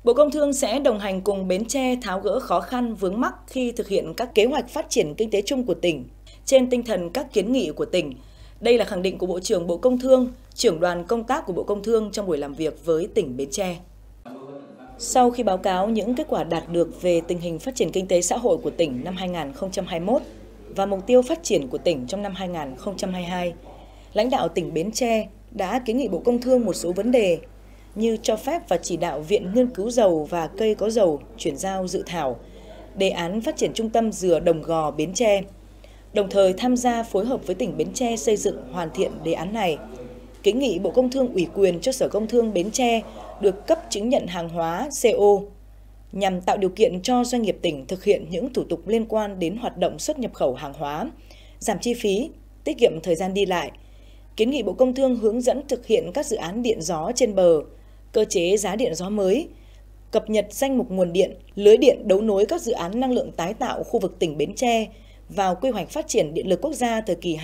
Bộ Công Thương sẽ đồng hành cùng Bến Tre tháo gỡ khó khăn vướng mắc khi thực hiện các kế hoạch phát triển kinh tế chung của tỉnh, trên tinh thần các kiến nghị của tỉnh. Đây là khẳng định của Bộ trưởng Bộ Công Thương, trưởng đoàn công tác của Bộ Công Thương trong buổi làm việc với tỉnh Bến Tre. Sau khi báo cáo những kết quả đạt được về tình hình phát triển kinh tế xã hội của tỉnh năm 2021 và mục tiêu phát triển của tỉnh trong năm 2022, lãnh đạo tỉnh Bến Tre đã kiến nghị Bộ Công Thương một số vấn đề như cho phép và chỉ đạo Viện Nghiên cứu dầu và cây có dầu chuyển giao dự thảo đề án phát triển trung tâm dừa Đồng Gò Bến Tre, đồng thời tham gia phối hợp với tỉnh Bến Tre xây dựng hoàn thiện đề án này. Kiến nghị Bộ Công Thương ủy quyền cho Sở Công Thương Bến Tre được cấp chứng nhận hàng hóa CO nhằm tạo điều kiện cho doanh nghiệp tỉnh thực hiện những thủ tục liên quan đến hoạt động xuất nhập khẩu hàng hóa, giảm chi phí, tiết kiệm thời gian đi lại. Kiến nghị Bộ Công Thương hướng dẫn thực hiện các dự án điện gió trên bờ, cơ chế giá điện gió mới, cập nhật danh mục nguồn điện, lưới điện đấu nối các dự án năng lượng tái tạo khu vực tỉnh Bến Tre vào quy hoạch phát triển điện lực quốc gia thời kỳ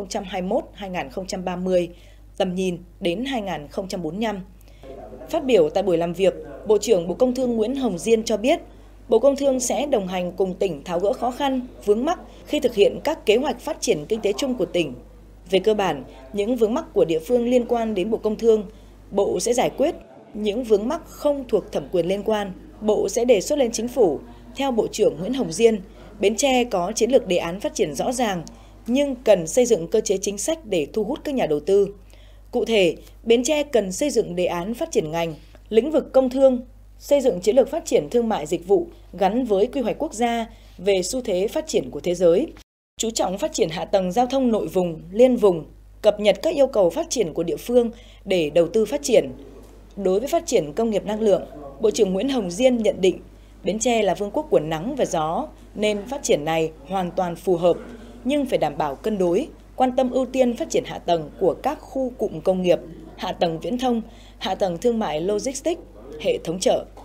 2021-2030, tầm nhìn đến 2045. Phát biểu tại buổi làm việc, Bộ trưởng Bộ Công Thương Nguyễn Hồng Diên cho biết, Bộ Công Thương sẽ đồng hành cùng tỉnh tháo gỡ khó khăn, vướng mắc khi thực hiện các kế hoạch phát triển kinh tế chung của tỉnh. Về cơ bản, những vướng mắc của địa phương liên quan đến Bộ Công Thương, Bộ sẽ giải quyết. Những vướng mắc không thuộc thẩm quyền liên quan, Bộ sẽ đề xuất lên Chính phủ. Theo Bộ trưởng Nguyễn Hồng Diên, Bến Tre có chiến lược đề án phát triển rõ ràng, nhưng cần xây dựng cơ chế chính sách để thu hút các nhà đầu tư. Cụ thể, Bến Tre cần xây dựng đề án phát triển ngành, lĩnh vực công thương, xây dựng chiến lược phát triển thương mại dịch vụ gắn với quy hoạch quốc gia về xu thế phát triển của thế giới. Chú trọng phát triển hạ tầng giao thông nội vùng, liên vùng, cập nhật các yêu cầu phát triển của địa phương để đầu tư phát triển. Đối với phát triển công nghiệp năng lượng, Bộ trưởng Nguyễn Hồng Diên nhận định Bến Tre là vương quốc của nắng và gió nên phát triển này hoàn toàn phù hợp, nhưng phải đảm bảo cân đối, quan tâm ưu tiên phát triển hạ tầng của các khu cụm công nghiệp, hạ tầng viễn thông, hạ tầng thương mại logistics, hệ thống chợ.